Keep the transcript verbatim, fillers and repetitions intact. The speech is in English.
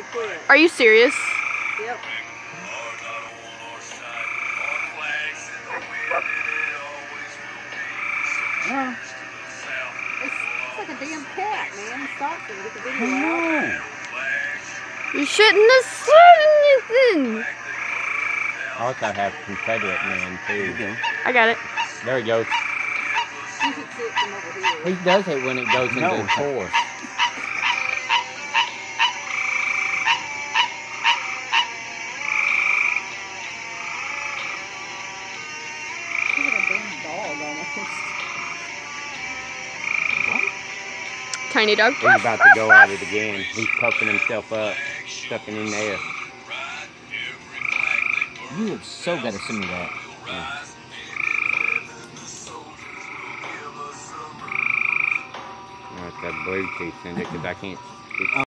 really quick. Are you serious? Yep. Huh? It's, it's like a damn cat, man. Stop it. Get the video out. You shouldn't have said anything. Also have Confederate man too. I got it. There he goes. You should see it from over here. He does it when it goes into No. the course. He's like a damn dog almost. Tiny dog. He's about to go at it again. He's puffing himself up, stuffing in there. You have so got to send me that. Yeah. That's that Bluetooth, because I can't.